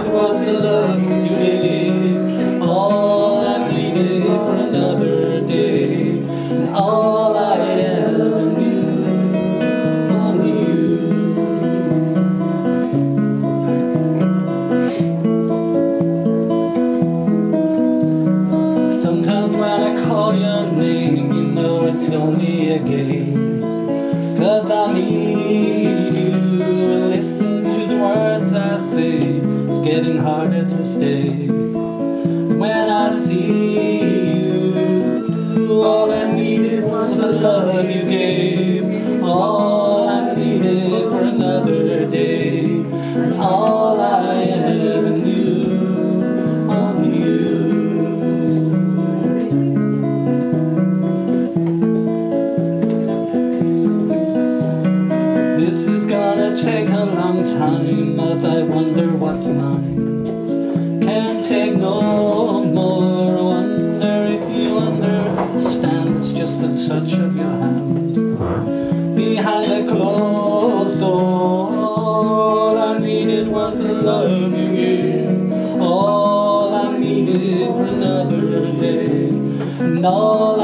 was the love you gave. All I needed for another day, and all I ever knew from you. Sometimes when I call your name, you know it's only a game, 'cause I need you. Listen to the words I say, it's getting harder to stay. When I see you, all I needed was the love you gave. All I needed for another day, and all I ever knew of you. This is gonna take a long time as I wonder what's mine. Can't take no more. Wonder if you understand. It's just the touch of your hand behind a closed door. All I needed was the love you gave. All I needed for another day, and all